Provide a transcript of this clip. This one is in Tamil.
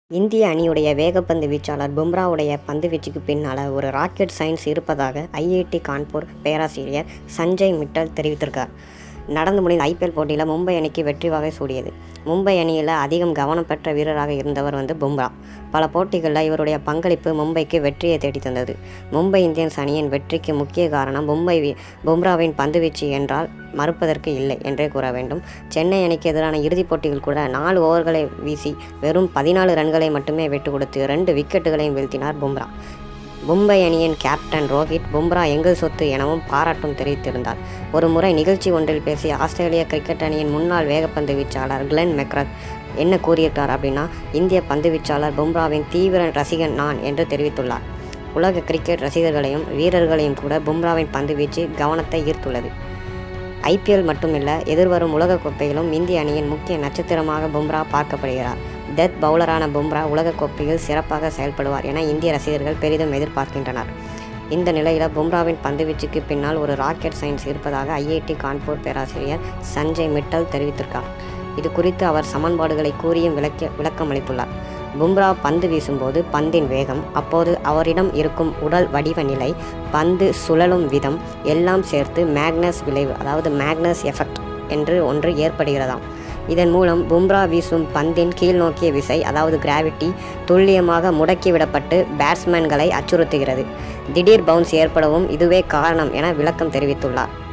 இந்திய அணியுடைய வேகப்பந்து வீச்சாளர் பும்ராவுடைய பந்துவீச்சுக்கு பின்னால் ஒரு ராக்கெட் சயின்ஸ் இருப்பதாக ஐஐடி கான்பூர் பேராசிரியர் சஞ்சய் மிட்டல் தெரிவித்திருக்கார். நடந்து முடிந்த ஐபிஎல் போட்டியில் மும்பை அணிக்கு வெற்றி வாகை சூடியது. மும்பை அணியில் அதிகம் கவனம் பெற்ற வீரராக இருந்தவர் பும்ரா. பல போட்டிகளில் இவருடைய பங்களிப்பு மும்பைக்கு வெற்றியை தேடி தந்தது. மும்பை இந்தியன்ஸ் அணியின் வெற்றிக்கு முக்கிய காரணம் பும்ராவின் பந்துவீச்சு என்றால் மறுப்பதற்கு இல்லை என்றே கூற வேண்டும். சென்னை அணிக்கு எதிரான இறுதிப் போட்டிகள் கூட 4 ஓவர்களை வீசி வெறும் 14 ரன்களை மட்டுமே விட்டு கொடுத்து 2 விக்கெட்டுகளையும் வீழ்த்தினார் பும்ரா. மும்பை அணியின் கேப்டன் ரோஹித் பும்ரா எங்கள் சொத்து எனவும் பாராட்டும் தெரிவித்திருந்தார். ஒரு முறை நிகழ்ச்சி ஒன்றில் பேசிய ஆஸ்திரேலிய கிரிக்கெட் அணியின் முன்னாள் வேகப்பந்து வீச்சாளர் கிளென் மெக்ரத் என்ன கூறியிருக்கார் அப்படின்னா, இந்திய பந்து வீச்சாளர் பும்ராவின் தீவிர ரசிகன் நான் என்று தெரிவித்துள்ளார். உலக கிரிக்கெட் ரசிகர்களையும் வீரர்களையும் கூட பும்ராவின் பந்து வீச்சு கவனத்தை ஈர்த்துள்ளது. ஐபிஎல் மட்டுமில்ல, எதிர்வரும் உலகக்கோப்பையிலும் இந்திய அணியின் முக்கிய நட்சத்திரமாக பும்ரா பார்க்கப்படுகிறார். டெத் பவுலரான பும்ரா உலகக்கோப்பையில் சிறப்பாக செயல்படுவார் என இந்திய ரசிகர்கள் பெரிதும் எதிர்பார்க்கின்றனர். இந்த நிலையில் பும்ராவின் பந்துவீச்சுக்கு பின்னால் ஒரு ராக்கெட் சயின்ஸ் இருப்பதாக ஐஐடி கான்பூர் பேராசிரியர் சஞ்சய் மிட்டல் தெரிவித்திருக்கார். இது குறித்து அவர் சமன்பாடுகளை கூறியும் விளக்கம் அளித்துள்ளார். பும்ரா பந்து வீசும்போது பந்தின் வேகம், அப்போது அவரிடம் இருக்கும் உடல் வடிவ நிலை, பந்து சுழலும் விதம் எல்லாம் சேர்த்து மேக்னஸ் விளைவு, அதாவது மேக்னஸ் எஃபெக்ட் என்று ஒன்று ஏற்படுகிறதாம். இதன் மூலம் பும்ரா வீசும் பந்தின் கீழ் நோக்கிய விசை, அதாவது கிராவிட்டி, துல்லியமாக முடக்கிவிடப்பட்டு பேட்ஸ்மேன்களை அச்சுறுத்துகிறது. திடீர் பவுன்ஸ் ஏற்படவும் இதுவே காரணம் என விளக்கம் தெரிவித்துள்ளார்.